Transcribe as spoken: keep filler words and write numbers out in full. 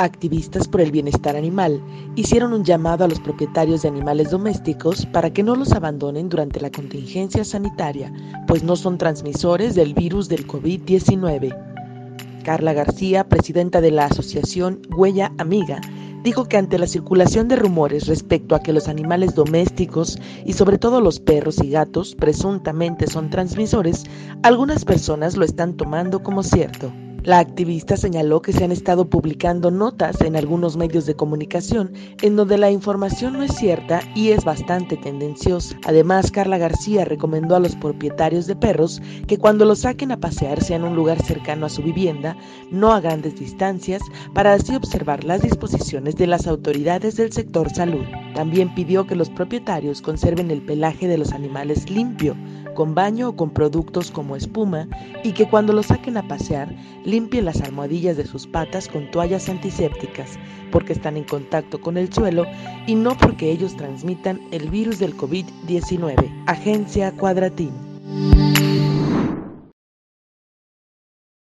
Activistas por el bienestar animal hicieron un llamado a los propietarios de animales domésticos para que no los abandonen durante la contingencia sanitaria, pues no son transmisores del virus del COVID diecinueve. Carla García, presidenta de la asociación Huella Amiga, dijo que ante la circulación de rumores respecto a que los animales domésticos y sobre todo los perros y gatos presuntamente son transmisores, algunas personas lo están tomando como cierto. La activista señaló que se han estado publicando notas en algunos medios de comunicación en donde la información no es cierta y es bastante tendenciosa. Además, Carla García recomendó a los propietarios de perros que cuando los saquen a pasear sea en un lugar cercano a su vivienda, no a grandes distancias, para así observar las disposiciones de las autoridades del sector salud. También pidió que los propietarios conserven el pelaje de los animales limpio, con baño o con productos como espuma, y que cuando los saquen a pasear, limpien las almohadillas de sus patas con toallas antisépticas, porque están en contacto con el suelo y no porque ellos transmitan el virus del COVID diecinueve. Agencia Cuadratín.